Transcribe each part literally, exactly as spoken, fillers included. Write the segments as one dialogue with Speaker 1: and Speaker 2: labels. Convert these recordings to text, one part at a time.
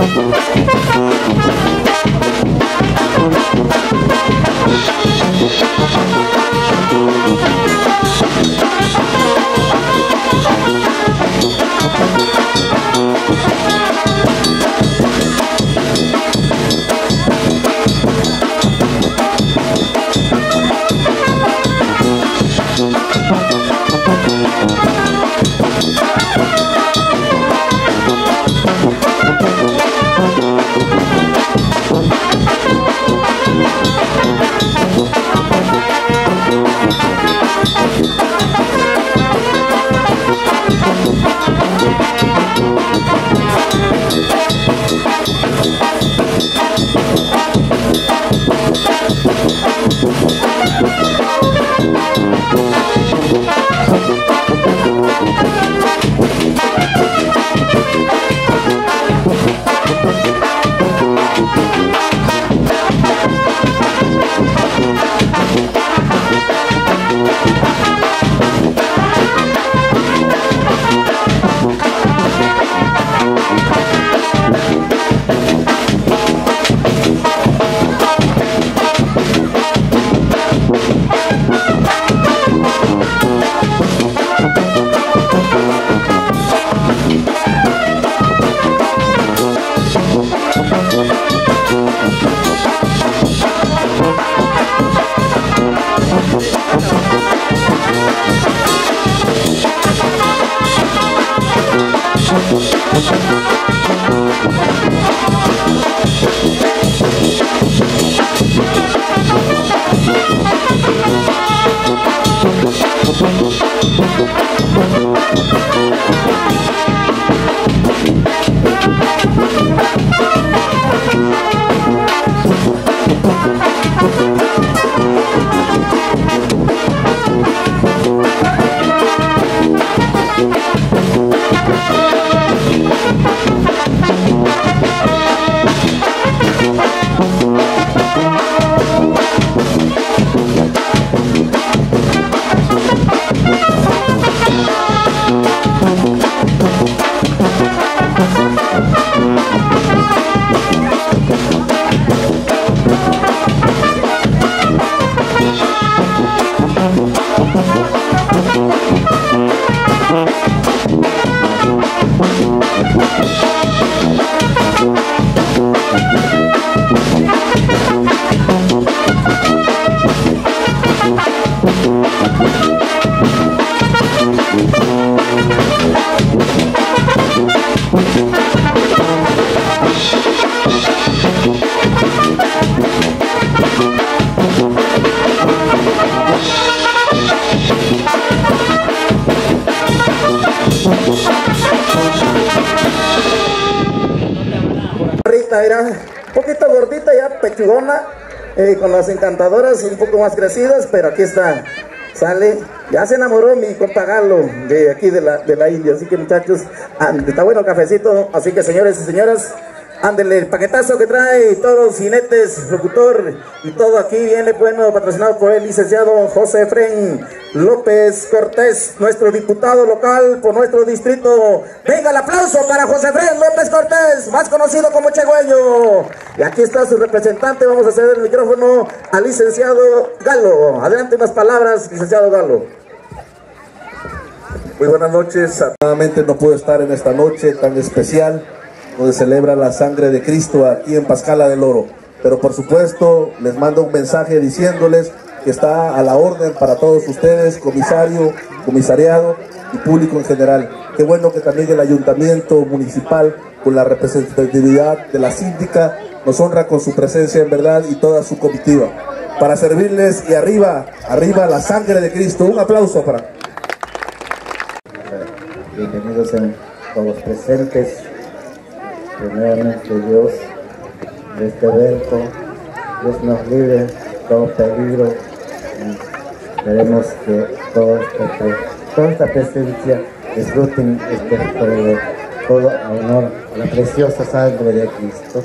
Speaker 1: Era un poquito gordita, ya pechugona, eh, con las encantadoras un poco más crecidas, pero aquí está, sale, ya se enamoró mi compa Galo de aquí de la, de la India, así que muchachos, and, está bueno el cafecito, así que señores y señoras, ándele el paquetazo que trae todos los jinetes, locutor y todo aquí viene bueno, patrocinado por el licenciado José Efrén López Cortés, nuestro diputado local por nuestro distrito. Venga el aplauso para José Efrén López Cortés, más conocido como Chegüeño. Y aquí está su representante, vamos a ceder el micrófono al licenciado Galo. Adelante unas palabras, licenciado Galo.
Speaker 2: Muy buenas noches, nuevamente no puedo estar en esta noche tan especial donde celebra la sangre de Cristo aquí en Pascala del Oro, pero por supuesto les mando un mensaje diciéndoles que está a la orden para todos ustedes, comisario, comisariado y público en general. Qué bueno que también el ayuntamiento municipal, con la representatividad de la síndica, nos honra con su presencia en verdad y toda su comitiva, para servirles. Y arriba, arriba la sangre de Cristo. Un aplauso para...
Speaker 3: Bienvenidos sean todos presentes. Primeramente Dios, de este evento, Dios nos libre de todo peligro. Esperemos que todo este, toda esta presencia disfruten este todo, todo a honor a la preciosa sangre de Cristo.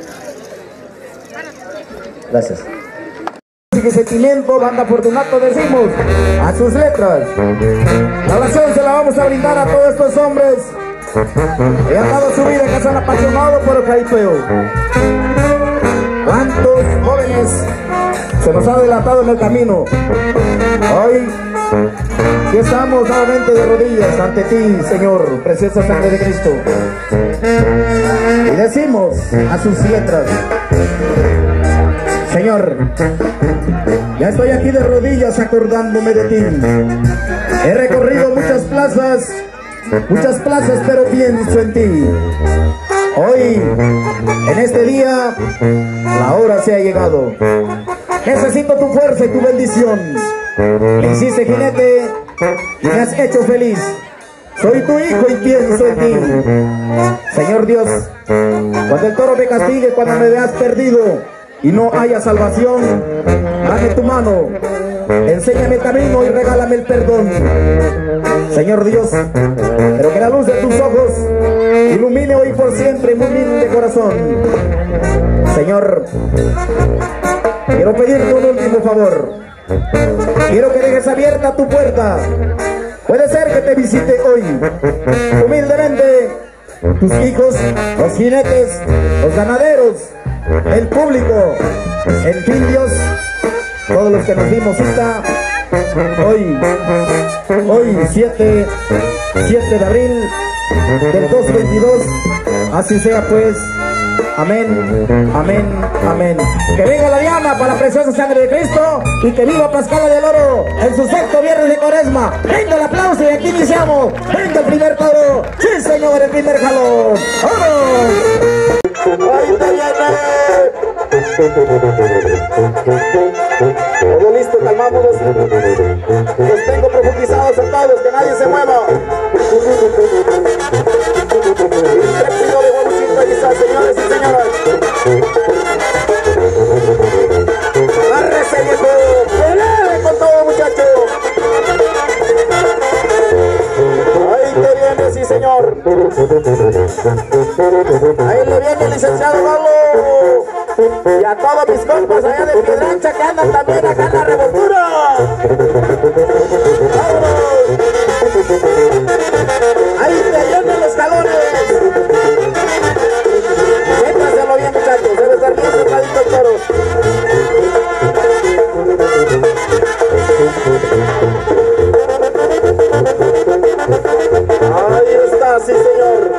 Speaker 3: Gracias.
Speaker 1: Y sentimiento, banda Fortunato decimos a sus letras. La oración se la vamos a brindar a todos estos hombres que han dado su vida corazón apasionado por el jaripeo. ¿Cuántos jóvenes se nos ha adelantado en el camino? Hoy aquí estamos nuevamente de rodillas ante ti, Señor, preciosa sangre de Cristo. Y decimos a sus letras: Señor, ya estoy aquí de rodillas acordándome de ti. He recorrido muchas plazas, muchas plazas, pero pienso en ti. Hoy, en este día, la hora se ha llegado. Necesito tu fuerza y tu bendición. Me hiciste jinete y me has hecho feliz. Soy tu hijo y pienso en ti. Señor Dios, cuando el toro me castigue, cuando me veas perdido y no haya salvación, dame tu mano, enséñame el camino y regálame el perdón. Señor Dios, pero que la luz de tus ojos ilumine hoy por siempre mi humilde corazón. Señor, quiero pedirte un último favor. Quiero que dejes abierta tu puerta. Puede ser que te visite hoy, humildemente, tus hijos, los jinetes, los ganaderos, el público, en fin, Dios, todos los que nos dimos cita hoy, hoy siete de abril del dos mil veintidós, así sea pues. Amén, amén, amén. Que venga la diana para la preciosa sangre de Cristo y que viva Pascala del Oro en su sexto viernes de Cuaresma. Venga el aplauso y aquí iniciamos. Venga el primer toro. Sí, señor, el primer jalón. ¡Vámonos! ¡Ahí te viene! Todo listo, calmámonos. Los tengo profundizados sentados, que nadie se mueva. Intrépido de Guamuchito, ahí está, señores y señoras. Agárrese, viejo. ¡Pelea con todo, muchacho! Ahí te viene, sí, señor. Ahí le viene el licenciado Galo. Y a todos mis compas allá de Piedrancha que andan también acá en la revoltura. ¡Vámonos! Ahí te vienen los jalones. Siéntaselo bien, muchachos. Debe estar bien sentadito el toro. Ahí está, sí, señor.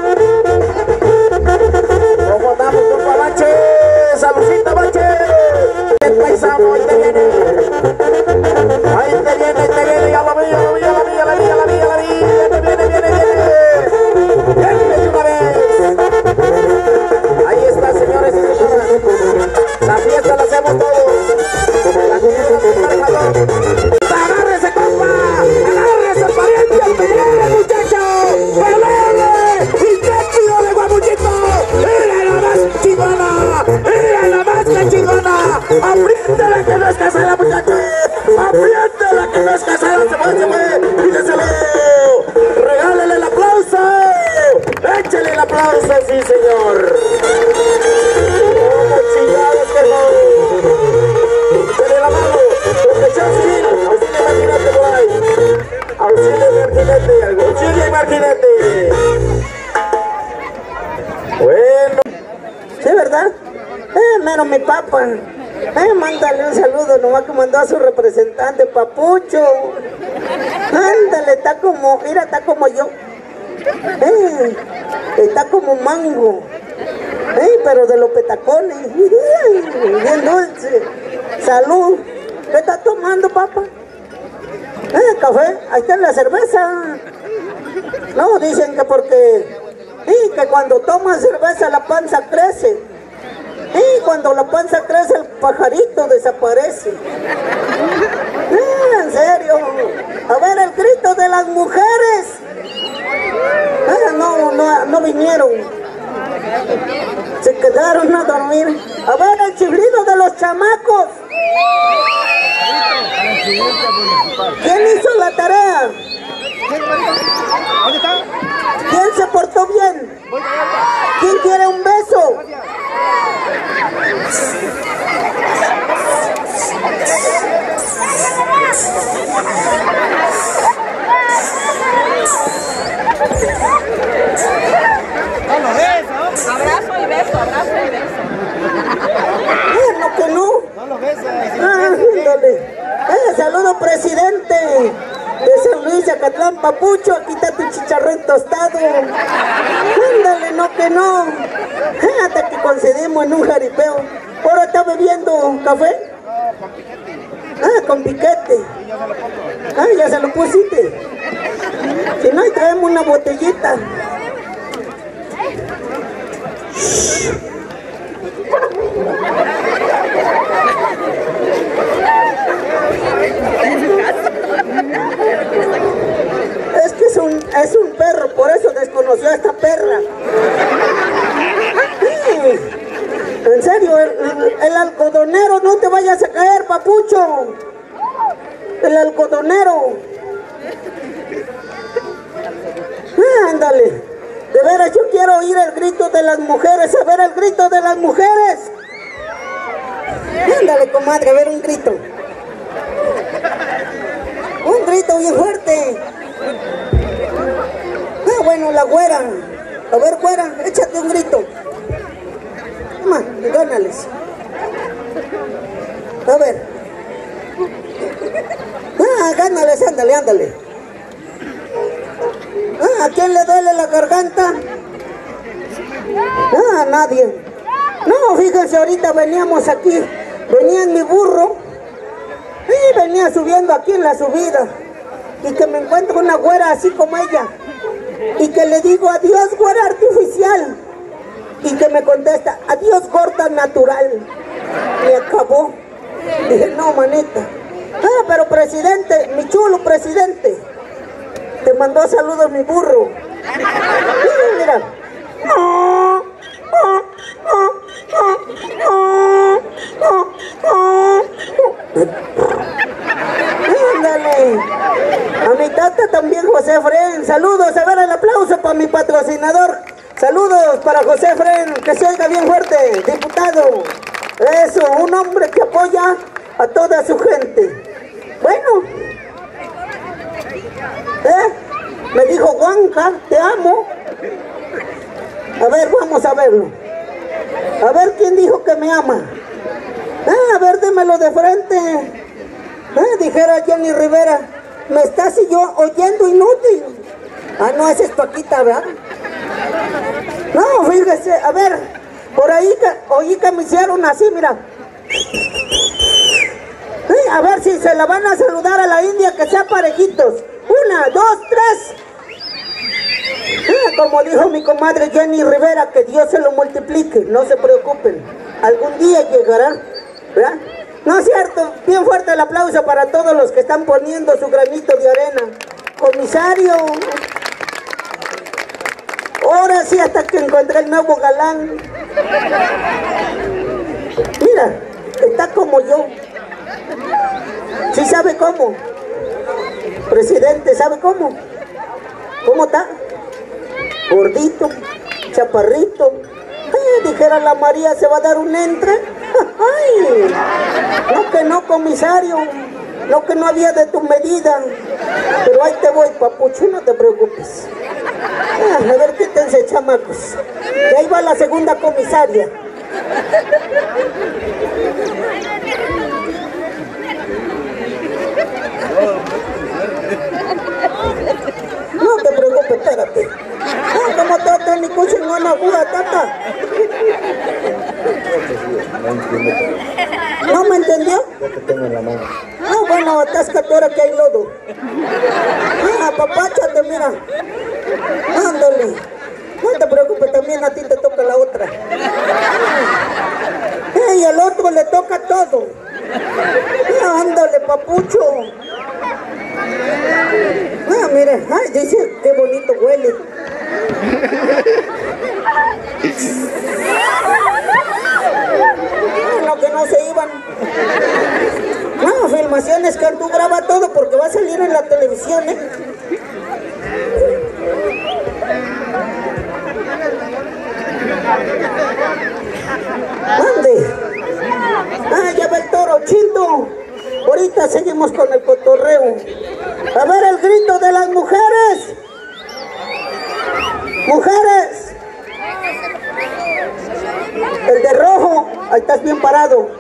Speaker 1: ¿Cómo andamos, compa Bache? ¡Saludcita, Bache! El paisano, ahí te viene. Ahí te viene, ahí te viene. Ya lo vi, ya lo vi, ya lo vi, ya la vi, ya la vi, ya la vi. Viene, viene, viene, viene. Viene de una vez. Ahí está, señores y señoras. La fiesta la hacemos todos. La cultura del ¡agárrese, compa! ¡Agárrese, pariente! ¡Pelele, muchacho! ¡Pelele! ¡Intrépido de Guamuchito! ¡Mira la más chingona! ¡Mira la más que chingona! ¡Apriéntela que no es casada, muchacho! ¡Apriéntela que no es casada! ¡Se fue, se fue! ¡Pídeselo! ¡Regálele el aplauso! ¡Échale el aplauso, sí, señor! ¡Cómo chingados que no! ¡Échale la mano! ¡Protección civil! ¡Auxilio marginete por ahí! ¡Auxilio marginete! ¡Auxilio marginete! Bueno. Sí, ¿verdad? Eh, mero mi papa. Eh, mándale un saludo, nomás que mandó a su representante, Papucho. Ándale, está como, mira, está como yo. Eh, está como mango. Eh, pero de los petacones. Bien dulce. Salud. ¿Qué está tomando, papá? Eh, café. Ahí está la cerveza. No, dicen que porque... Y que cuando tomas cerveza la panza crece. Y cuando la panza crece el pajarito desaparece. Eh, en serio. A ver el grito de las mujeres. Eh, no, no, no vinieron. Se quedaron a dormir. A ver el chiflido de los chamacos. ¿Quién hizo la tarea? ¿Quién se portó bien? ¿Quién quiere un beso?
Speaker 4: tostado. Ándale, no que no. Hasta que coincidimos en un jaripeo. Ahora está bebiendo café. Ah, con piquete. Ah, ya se lo pusiste. Si no, ahí traemos una botellita. Es que es un, es un perro, por eso desconoció a esta perra. Sí. En serio, el, el, el algodonero, no te vayas a caer, papucho. El algodonero. Ah, ándale. De veras, yo quiero oír el grito de las mujeres, a ver el grito de las mujeres. Ándale, comadre, a ver un grito. Un grito bien fuerte. Ah, bueno, la güera. A ver, güera, échate un grito. Toma, gánales. A ver. Ah, gánales, ándale, ándale. Ah, ¿a quién le duele la garganta? Ah, a nadie. No, fíjense, ahorita veníamos aquí. Venía en mi burro. Y venía subiendo aquí en la subida. Y que me encuentro una güera así como ella. Y que le digo, adiós, güera artificial. Y que me contesta, adiós, gorda natural. Y acabó. Dije, no, manita. Ah, pero presidente, mi chulo presidente, te mandó saludos mi burro. Mira, mira. Ándale. A mi tata también, José Fren. Saludos, a ver el aplauso para mi patrocinador. Saludos para José Fren, que se oiga bien fuerte, diputado. Eso, un hombre que apoya a toda su gente. Bueno, ¿eh? Me dijo, Juanca, te amo. A ver, vamos a verlo. A ver quién dijo que me ama. Ah, a ver, démelo de frente. Ah, dijera Jenny Rivera, me estás y yo oyendo inútil. Ah, no, esa es Paquita, ¿verdad? No, fíjese, a ver, por ahí oí que me hicieron así, mira. Sí, a ver si se la van a saludar a la India, que sea parejitos. Una, dos, tres. Ah, como dijo mi comadre Jenny Rivera, que Dios se lo multiplique, no se preocupen. Algún día llegará, ¿verdad? No es cierto, bien fuerte el aplauso para todos los que están poniendo su granito de arena. Comisario. Ahora sí, hasta que encontré el nuevo galán. Mira, está como yo. ¿Sí sabe cómo? Presidente, ¿sabe cómo? ¿Cómo está? Gordito, chaparrito. Ay, dijera la María, ¿se va a dar un entre? Ay, no que no, comisario. No que no había de tu medida. Pero ahí te voy, papucho, no te preocupes. Ah, a ver, quítense, chamacos. Y ahí va la segunda comisaria. No te preocupes, espérate. Ah, ¿cómo trata mi coche en una aguda, tata? ¿No me entendió?
Speaker 3: Yo te tengo en la mano.
Speaker 4: Ah, bueno, atáscate ahora que hay lodo. Ah, papáchate, mira. Ándale. No te preocupes, también a ti te toca la otra. Y al otro le toca todo. Ah, ándale, papucho. Ah, mire, ay, dice, qué bonito huele. No, que no se iban. No, filmaciones que tú graba todo porque va a salir en la televisión, ¿eh? ¿Dónde? Ah, ya va el toro, Chinto. Ahorita seguimos con el cotorreo. A ver el grito de las mujeres. Mujeres. El de rojo, ahí estás bien parado.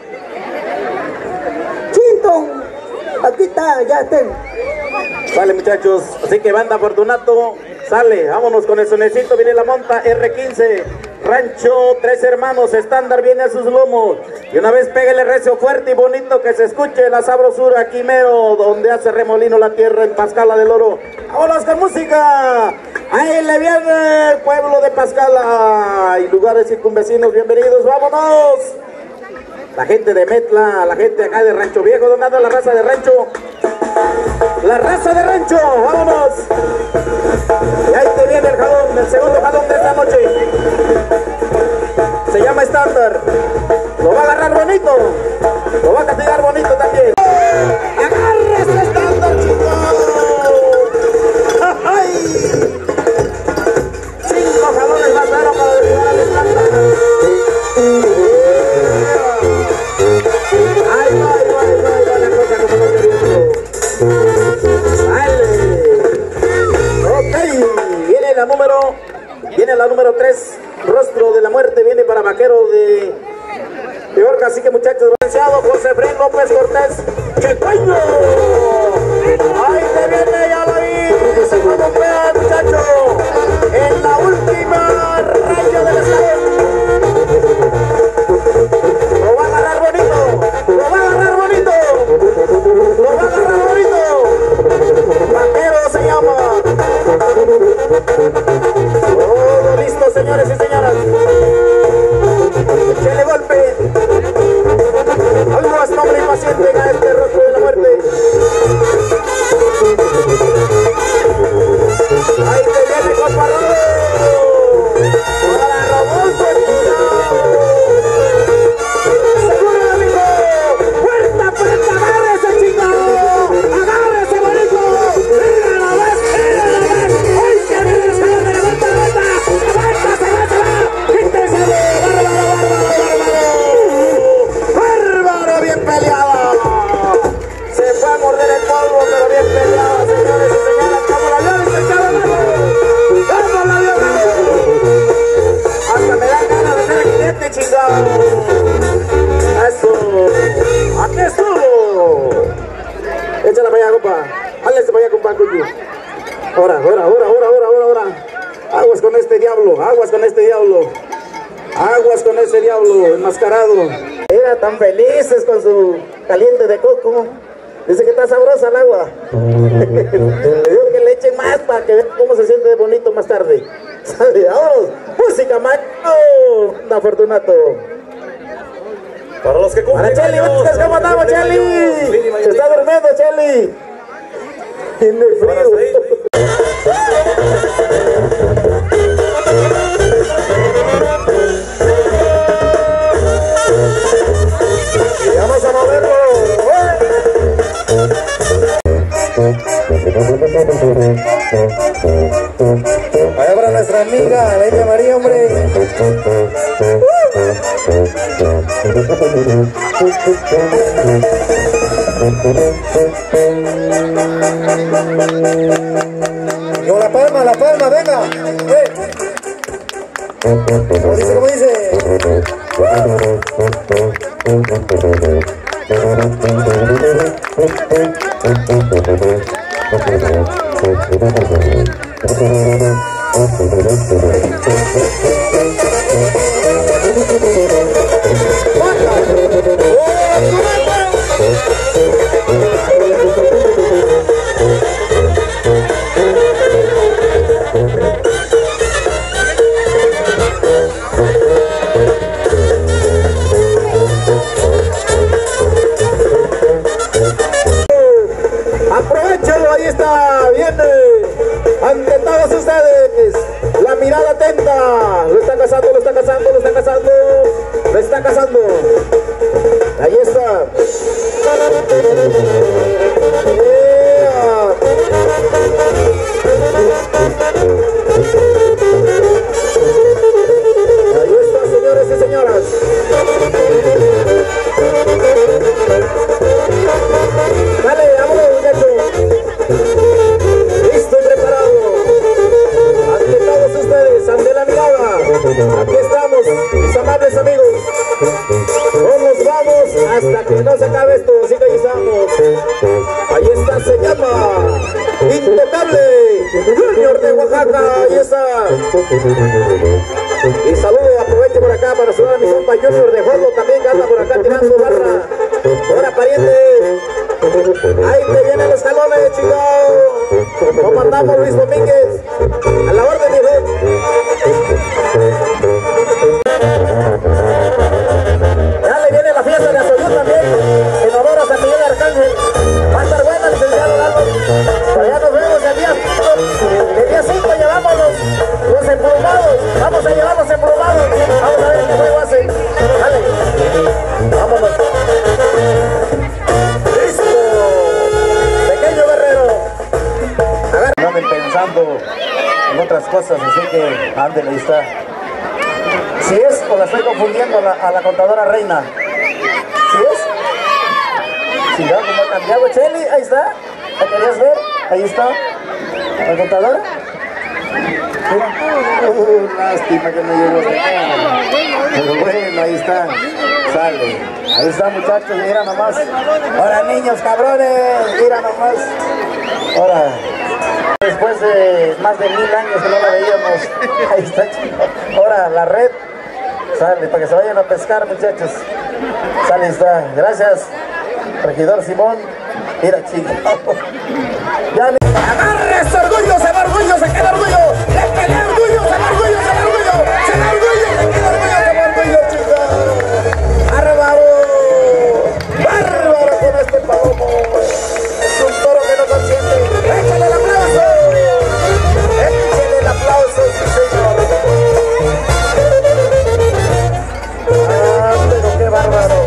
Speaker 4: Chinto, aquí está, ya estén.
Speaker 1: Vale, muchachos, así que banda Fortunato, Sale, vámonos con el sonecito, viene la monta R quince, Rancho Tres Hermanos, estándar viene a sus lomos. Y una vez pégale recio fuerte y bonito que se escuche la sabrosura aquí mero, donde hace remolino la tierra en Pascala del Oro. Vámonos con música. Ahí le viene el pueblo de Pascala y lugares circunvecinos, bienvenidos, vámonos. La gente de Metla, la gente acá de Rancho Viejo, ¿dónde anda la raza de Rancho? La raza de Rancho, vámonos. Y ahí te viene el jalón, el segundo jalón de esta noche. Se llama estándar. Lo va a agarrar bonito. Lo va a castigar bonito también. ¡Agarra ese estándar, chicos! ¡Ay! Cinco jalones más claro para derribar al estándar. ¡Ay, va, ay, va, ay, va, ay, va la cosa como no queriendo! Ok, viene la número, viene la número tres, Rostro de la Muerte, viene para Vaquero de, de Orca, así que muchachos, balanceado, José Fren López Cortés, ¡Checueño! Ahí te viene, ya lo vi, se va a romper, muchacho, en la última raya del estado. Lo va a agarrar bonito, lo va a agarrar bonito, lo va a agarrar bonito. Vaquero se llama. Todo listo, señores y señoras. Échale golpe. Algo más noble y paciente a este Rostro de la Muerte. Ahí te viene Coparrado. Para Rodolfo Chingao. Seguro, amigo. Puerta, puerta, agárrese, Chingao. Agárrese, bonito. Mira la vez, mira la vez. Hoy se viene el escalón de levanta, levanta. Levanta, se va, se va. Quítese. Bárbaro, bárbaro, bárbaro. Bárbaro, bien peleada. Se fue a morder el polvo, pero bien peleada, señores y señoras. Como la vio, dice el cabrón. Vamos, la vio, hasta me dan ganas de ser cliente, chingado. Eso. Aquí estuvo. Échala para allá, compa. Hállese para allá, compa, cuyo. Ahora, ahora, ahora, ahora, ahora, ahora, ahora. Aguas con este diablo, aguas con este diablo. Aguas con ese diablo enmascarado. Eran tan felices con su caliente de coco. Dice que está sabrosa el agua. Le digo que le echen más para que vean cómo se siente de bonito más tarde. Sale, vámonos. Música, macho. Da Fortunato.
Speaker 5: Para los que cumplen
Speaker 1: Para Cheli,
Speaker 5: años,
Speaker 1: ¿cómo andamos, Cheli? Se está durmiendo, Cheli. Tiene frío. Y vamos a moverlo. Allá para nuestra amiga, la India María, hombre. Y con la palma, la palma, venga. Eh. ¿Cómo dice? ¿Cómo dice? Aprovechalo, ahí está, viene ante todos ustedes, la mirada atenta, lo está cazando, lo está cazando, lo está cazando, lo está cazando, ahí está. Yeah. Ahí está, señores y señoras. Dale, vámonos, muchachos. Listo y preparado. Ante todos ustedes, ante la mirada. Aquí estamos, mis amables amigos. No nos vamos hasta que no se acabe esto, así que estamos. Ahí está, se llama Intocable Junior de Oaxaca. Y saludo, aprovecho por acá para saludar a mi compa Junior de Jorlo también, que anda por acá tirando barra. Ahora, pariente. Ahí te vienen los jalones, chicos. ¿Cómo andamos, Luis Domínguez? A la orden, hijo. Ya le viene la fiesta de Azoyú también, en honor a San Miguel Arcángel. Va a estar buena, licenciado Lalo. Allá nos vemos el día cinco. El día cinco llevamos los, los emplumados. Vamos a llevar los emplumados. Vamos a ver qué juego hace. Dale. Vámonos. Listo. Pequeño Guerrero. Agarra. No anden pensando en otras cosas, así que ándele, ahí está. Si es o la estoy confundiendo a la, a la contadora Reina. Si es. Si no, como ha cambiado. Cheli, ahí está. ¿La querías ver? Ahí está. ¿La contadora? Mira. Uh, lástima que no llegó hasta acá. Pero bueno, ahí está. Sale. Ahí está, muchachos. Mira nomás. Ahora, niños cabrones. Mira nomás. Ahora. Después de más de mil años que no la veíamos. Ahí está, chicos. Ahora, la red. Sale, para que se vayan a pescar, muchachos. Sale, está. Gracias, regidor Simón. Mira, chicos. Ya me... ¡Agarre ese orgullo! ¡Se va orgullo! ¡Se queda orgullo! ¡Le pelea orgullo! ¡Se va orgullo! ¡Se va orgullo! ¡Se va orgullo! ¡Se queda orgullo! ¡Se va orgullo, chicos! ¡Bárbaro! ¡Bárbaro con este palomo! Es un toro que no consiente. ¡Échale el aplauso! ¡Échale el aplauso, sí, señor! ¡Ah, pero qué bárbaro!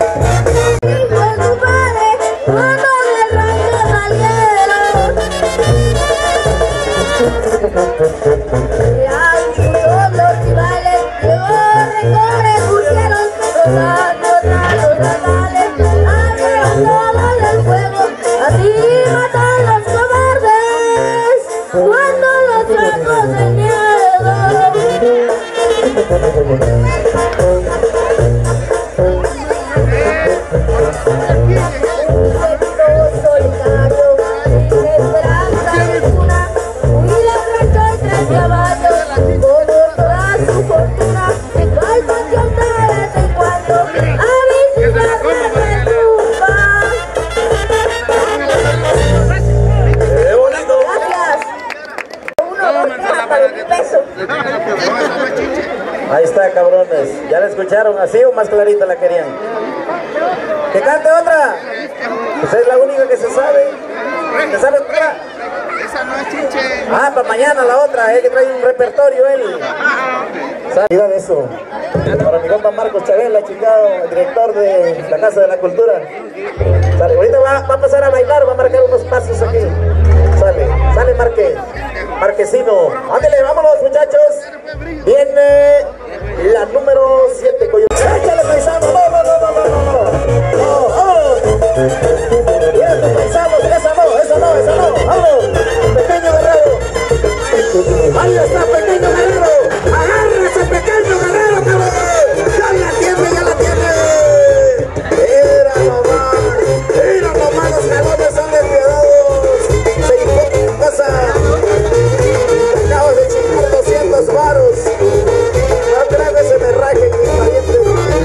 Speaker 1: Ahí está, cabrones. ¿Ya la escucharon así o más clarita la querían? ¿Que cante otra? Pues es la única que se sabe. ¿Se sabe otra?
Speaker 5: Esa no es chiche.
Speaker 1: Ah, para mañana la otra, eh, que trae un repertorio él. Mira de eso. Para mi compa Marcos Chavela, chingado, el director de la Casa de la Cultura. Sale, ahorita va, va a pasar a bailar, va a marcar unos pasos aquí. Sale, sale Marque, Marquesino. Ándale, vámonos, muchachos. Viene la número siete, coño. ¡Échale, paisano! ¡No, no, no, no, no, no! ¡No, vamos! ¡Mira tus paisanos! ¡Esa no, esa no, esa no! ¡Vamos! ¡Pequeño Guerrero! ¡Ahí está, Pequeño Guerrero! ¡Agárrese, Pequeño Guerrero, cabrón! ¡Ya la tiene, ya la tiene! ¡Mira nomás! ¡Mira nomás! Los jalones son despiadados. Se impone cosa. Acabas de chingar doscientos varos. No creo que se me rajen mis parientes.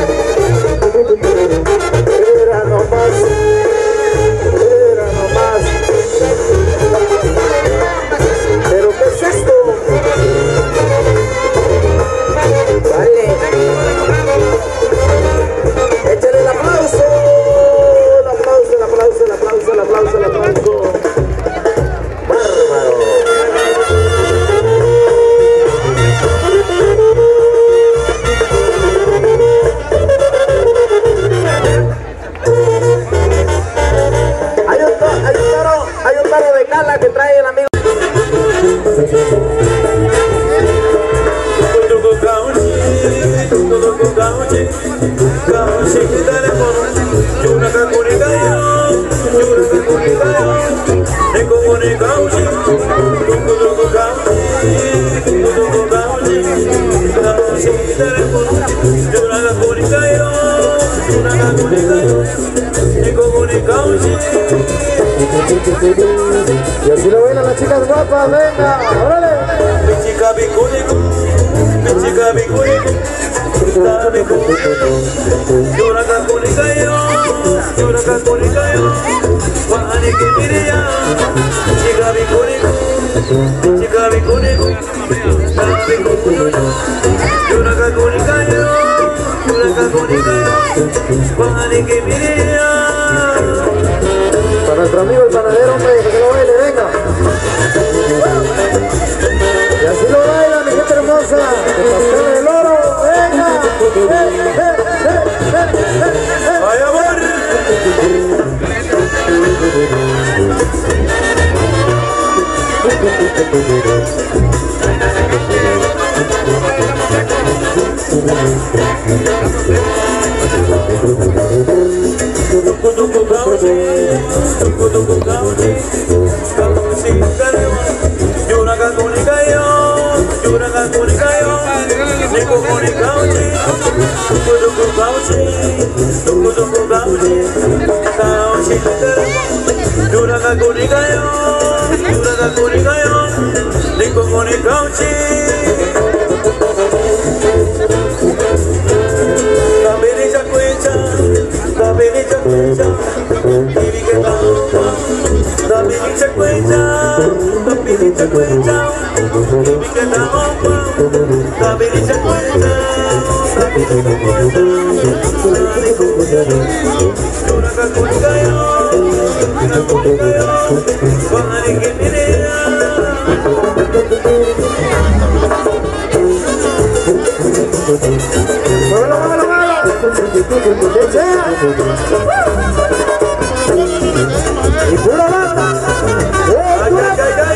Speaker 1: Mira nomás. Mira nomás. ¿Pero qué es esto? Vale. Échale el aplauso. El aplauso, el aplauso, el aplauso, el aplauso, el aplauso. Bárbaro. Hay un, to hay un toro, hay un toro de cala que trae el amigo. Y así lo ven a las chicas guapas, venga, órale.
Speaker 6: chica bicúnico, mi chica bicúnico, chica bicúnico. Llora cacunica yo, llora cacunica yo, Juani que mire ya, chica bicúnico, mi chica bicúnico, chica bicúnico. Llora cacunica yo, llora cacunica yo, Juani que mire ya.
Speaker 7: Para nuestro amigo el panadero, hombre, que lo baile, venga. Y así lo baila, mi gente hermosa, de Pascala del Oro, venga. Eh, eh, eh, eh, eh, eh.
Speaker 6: ¡Ay, amor! Llora cacunica yo, llora cacunica yo, Nico conicauchi, tucudu cucauchi, tucudu cucauchi, cauchi llora cacunica yo, llora cacunica yo, Nico conicauchi. Kabiricha cuicha, kabiricha cuicha, bibi que cauca. Kabiricha cuicha, kabiricha cuicha, bibi que cauca. Kabiricha cuicha, kabiricha cuicha, llora cacunica yo, llora cacunica yo, Juani que mire ya.
Speaker 7: Muévelo, muévelo, muévelo. Y pura banda.
Speaker 6: Ay, ay, ay, ay.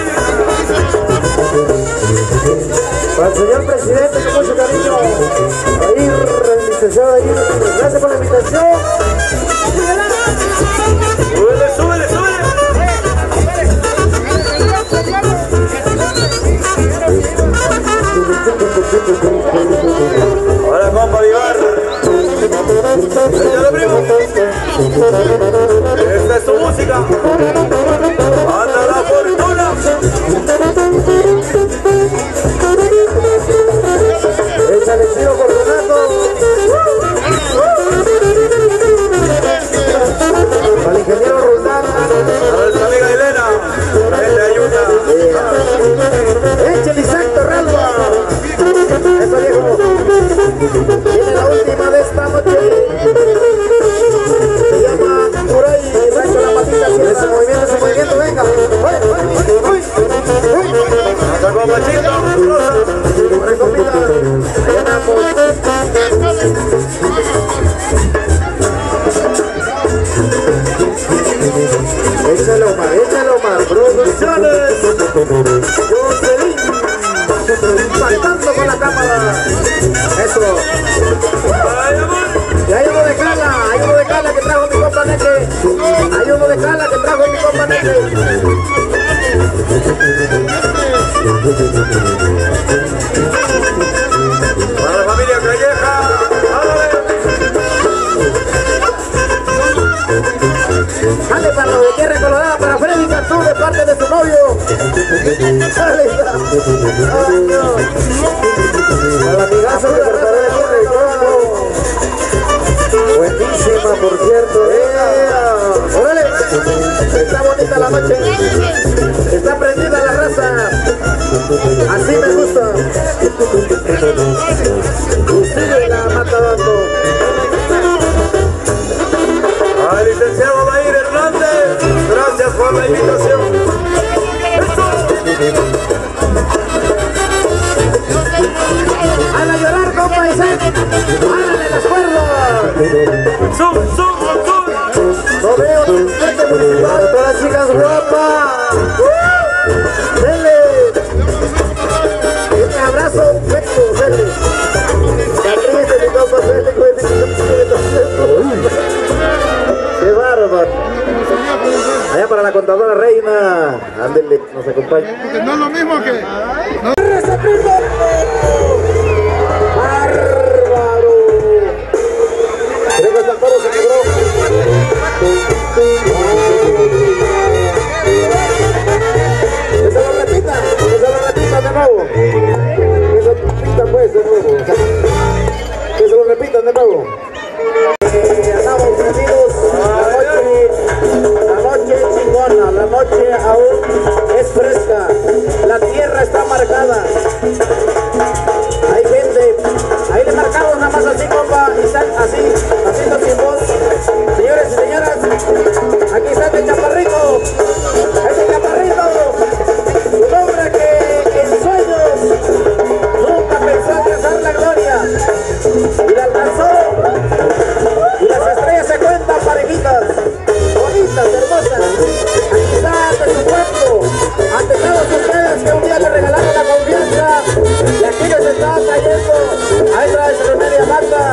Speaker 7: Para el señor presidente, con mucho cariño. Ahí, licenciado, ahí. Gracias por la invitación.
Speaker 6: Súbele, súbele, súbele. Ahora, compa Vivar. Échale, primo. Esta es tu música. Anda la fortuna.
Speaker 7: Échale, Chino Fortunato. Para el ingeniero Roldán.
Speaker 6: Para nuestra amiga Elena. La gente ayuda.
Speaker 7: Échale, Isaac Torralba. Eso, viejo. Tiene la última de esta noche. Se llama por ahí, Rancho La Patita. Ese movimiento, ese movimiento, venga. Uy, uy, uy, uy.
Speaker 6: Hasta con Machito.
Speaker 7: Por ahí, compita. Allá andamos. Échale, Omar, échale, Omar. Producciones. Jocelyn. Impactando con la cámara. Eso.
Speaker 6: Ay, amor.
Speaker 7: Y hay uno de Cala, hay uno de Cala que trajo mi compa Neque. Hay uno de Cala que trajo mi compa Neque.
Speaker 6: Para la familia Calleja. ¡Ándale!
Speaker 7: Dale para los de Tierra Colorada, para Freddy Cantú de parte de su novio. Dale. Ay, no. Para la amigaza que cortará de Tierra y Colorado. Buenísima, por cierto. ¡Eh! ¡Órale! Está bonita la noche. Está prendida la raza. Así me gusta. Y sigue la mata dando.
Speaker 6: Al licenciado Dair Hernández, gracias por la invitación. ¡Eso!
Speaker 7: ¡Hala a llorar, compa Isaac! ¡Hálale las cuerdas!
Speaker 6: ¡Sub, sub, sub!
Speaker 7: ¡No veo gente municipal! ¡Para todas las chicas guapas! ¡Dele! Un abrazo, pecho, dele. Sonríete, mi compa, dele, cuente, ¡qué bárbaro! Allá para la contadora reina, ándele, nos acompaña.
Speaker 5: Porque no es lo mismo que... No.
Speaker 7: ¡Bárbaro! Creo que el Santoro se quebró. Que se lo repita, que se lo repita de nuevo.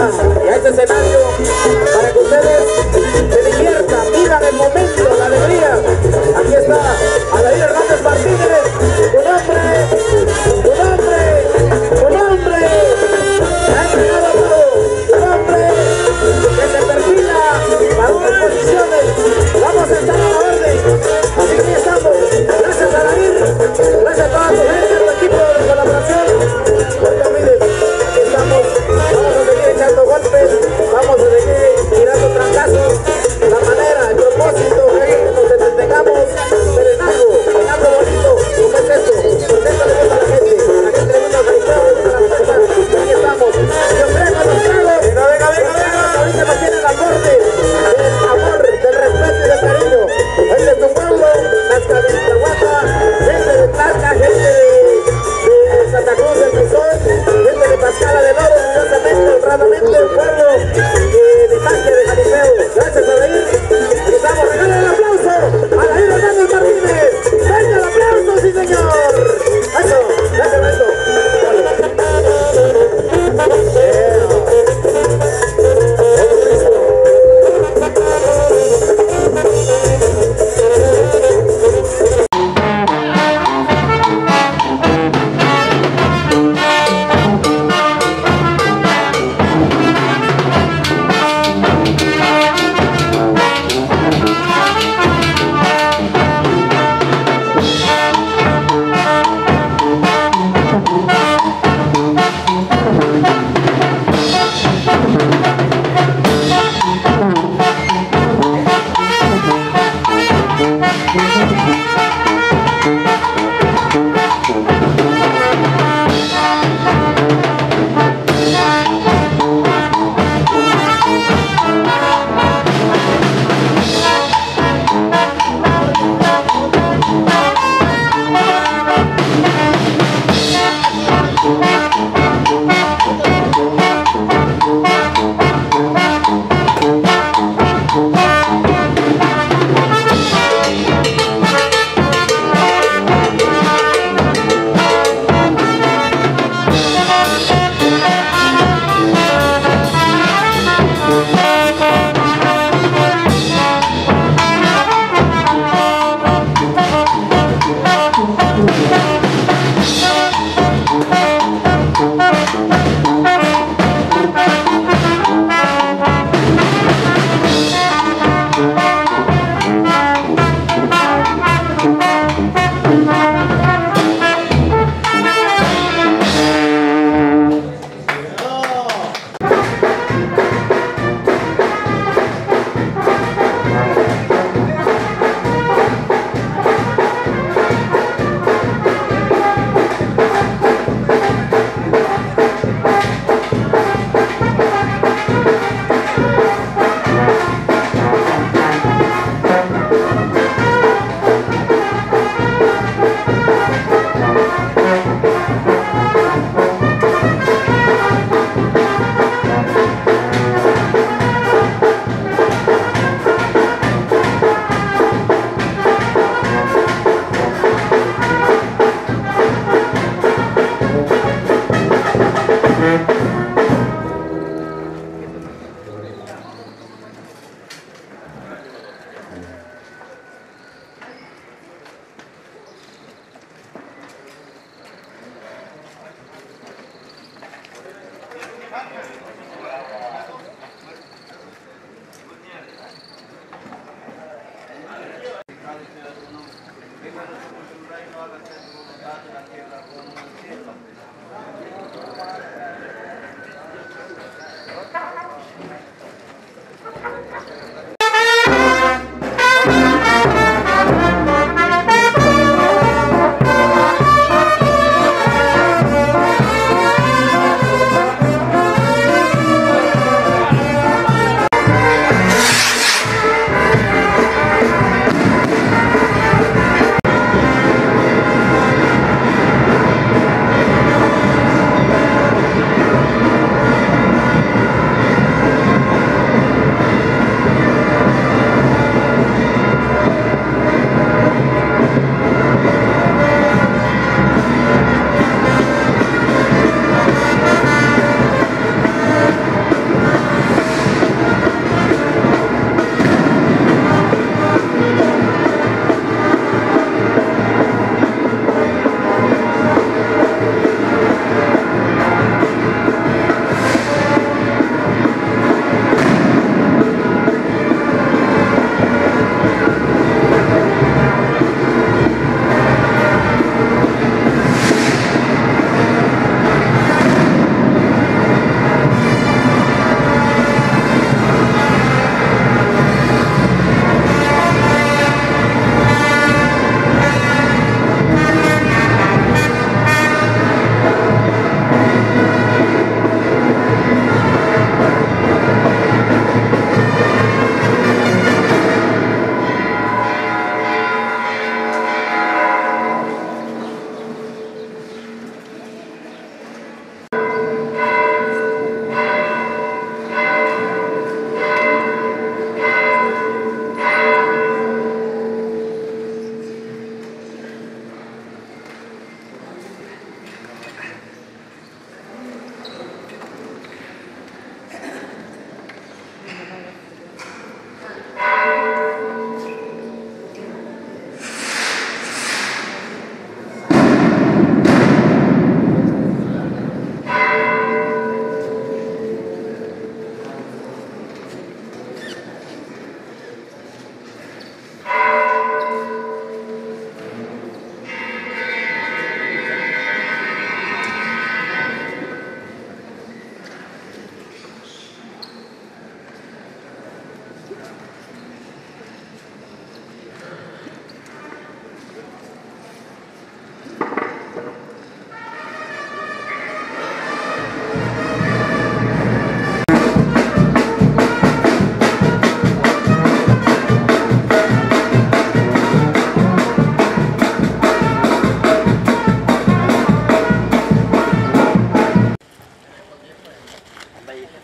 Speaker 7: mesa y a este escenario para que ustedes se diviertan, vivan el momento, la alegría. Aquí está Adair Hernández Martínez, tu nombre, tu nombre, tu nombre, se ha entregado todo, tu nombre, que se perfila para unas posiciones, vamos a estar a la orden, así que estamos, gracias a Adair, gracias a toda tu gente, a tu equipo de colaboración, porque miren, aquí estamos, vamos a seguir echando golpes.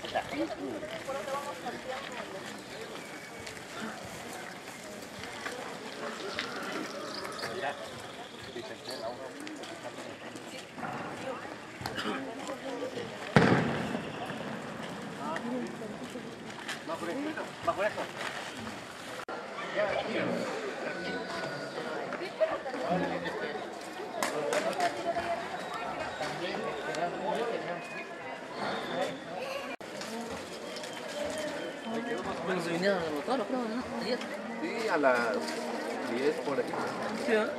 Speaker 8: Cuando se vinieron los motores, creo, ¿no? ¿diez?
Speaker 9: Sí, a las diez por ahí.
Speaker 8: Sí, ¿eh?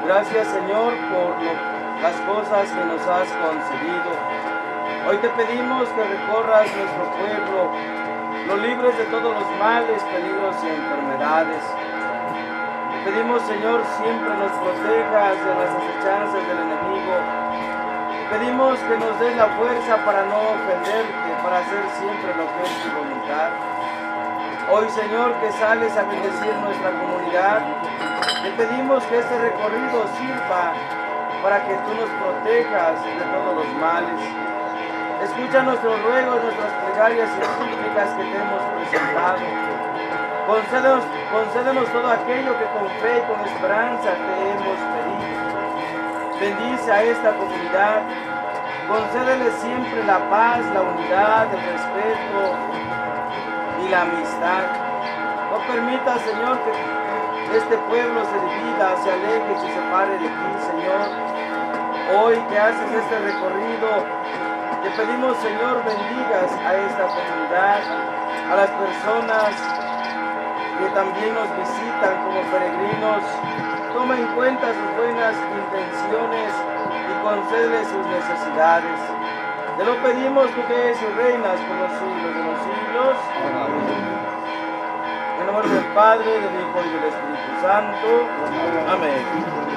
Speaker 10: Gracias, Señor, por lo- las cosas que nos has concedido. Hoy te pedimos que recorras nuestro pueblo, lo libres de todos los males, peligros y enfermedades. Te pedimos, Señor, siempre nos protejas de las acechanzas del enemigo. Te pedimos que nos des la fuerza para no ofenderte, para hacer siempre lo que es tu voluntad. Hoy, Señor, que sales a bendecir nuestra comunidad, te pedimos que este recorrido sirva para que tú nos protejas de todos los males. Escucha nuestros ruegos, nuestras plegarias y súplicas que te hemos presentado. Concédenos, concédenos todo aquello que con fe y con esperanza te hemos pedido. Bendice a esta comunidad. Concédele siempre la paz, la unidad, el respeto y la amistad. No permita, Señor, que este pueblo se divida, se aleje y se separe de ti, Señor. Hoy que haces este recorrido, te pedimos, Señor, bendigas a esta comunidad, a las personas que también nos visitan como peregrinos. Toma en cuenta sus buenas intenciones y concédele sus necesidades. Te lo pedimos, tú que eres y reinas por los siglos de los siglos. Amén. En nombre del Padre, del Hijo y del Espíritu Santo. Amén.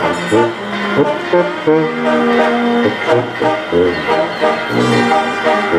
Speaker 6: Thank you.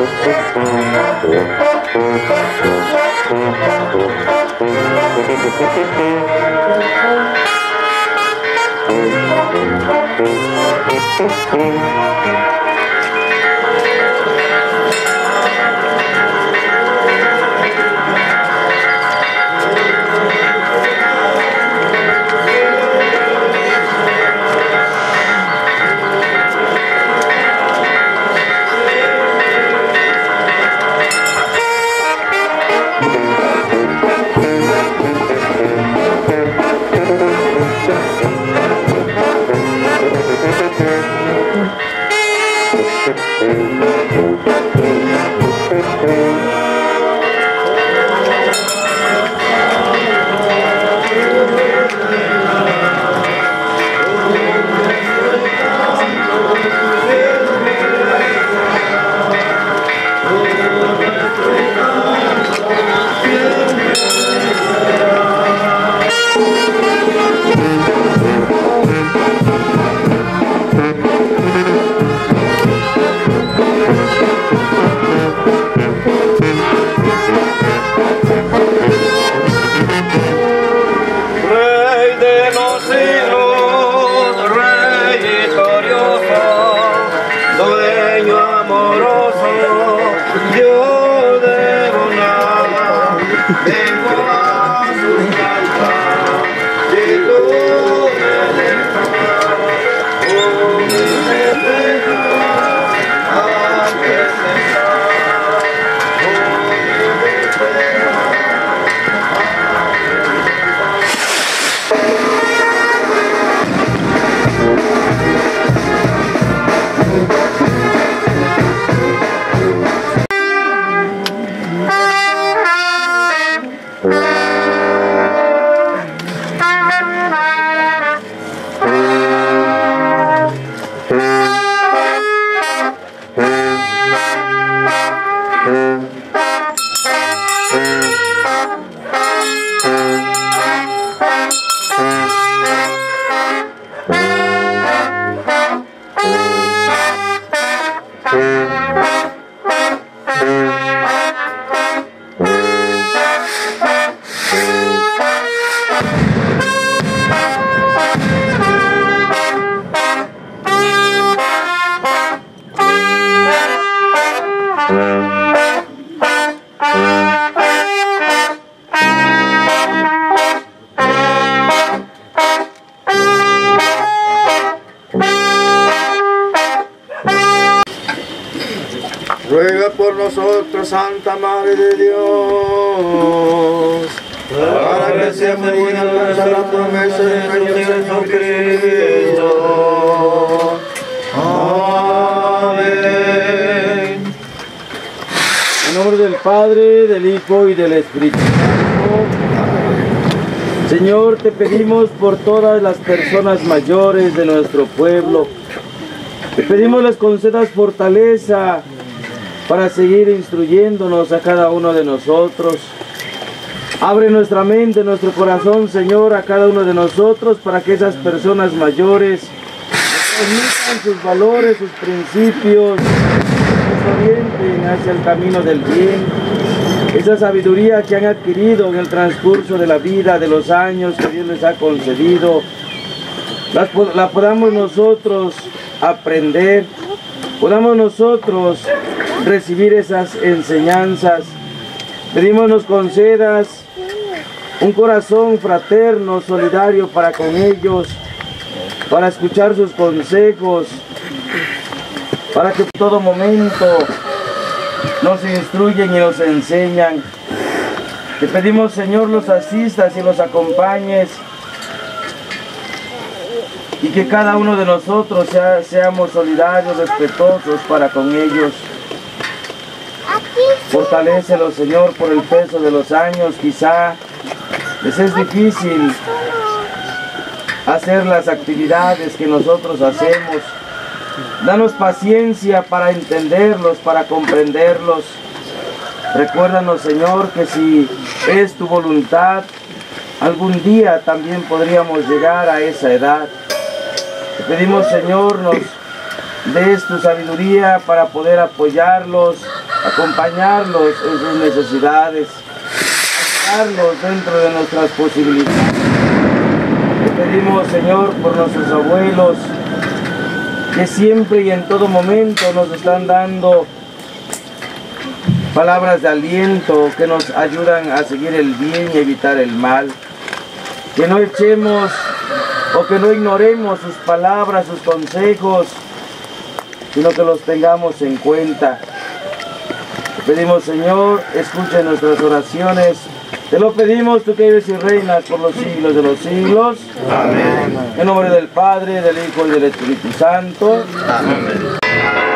Speaker 10: Ruega por nosotros, Santa Madre de Dios, para que seamos dignos de alcanzar la promesa de nuestro Señor Cristo. Amén.
Speaker 11: En nombre del Padre, del Hijo y del Espíritu Santo. Señor, te pedimos por todas las personas mayores de nuestro pueblo. Te pedimos les concedas fortaleza para seguir instruyéndonos a cada uno de nosotros. Abre nuestra mente, nuestro corazón, Señor, a cada uno de nosotros, para que esas personas mayores nos transmitan sus valores, sus principios, nos orienten hacia el camino del bien. Esa sabiduría que han adquirido en el transcurso de la vida, de los años que Dios les ha concedido, la, la podamos nosotros aprender, podamos nosotros recibir esas enseñanzas. Pedimos nos concedas un corazón fraterno, solidario para con ellos, para escuchar sus consejos, para que en todo momento nos instruyen y nos enseñan. Te pedimos, Señor, los asistas y los acompañes, y que cada uno de nosotros sea, seamos solidarios, respetuosos para con ellos. Fortalécelos, Señor, por el peso de los años. Quizá les es difícil hacer las actividades que nosotros hacemos. Danos paciencia para entenderlos, para comprenderlos. Recuérdanos, Señor, que si es tu voluntad, algún día también podríamos llegar a esa edad. Te pedimos, Señor, nos des tu sabiduría para poder apoyarlos, acompañarlos en sus necesidades, ayudarlos dentro de nuestras posibilidades. Te pedimos, Señor, por nuestros abuelos, que siempre y en todo momento nos están dando palabras de aliento que nos ayudan a seguir el bien y evitar el mal. Que no echemos o que no ignoremos sus palabras, sus consejos, sino que los tengamos en cuenta. Te pedimos, Señor, escucha nuestras oraciones. Te lo pedimos, tú que vives y reinas por los siglos de los siglos.
Speaker 6: Amén.
Speaker 11: En nombre del Padre, del Hijo y del Espíritu Santo.
Speaker 6: Amén.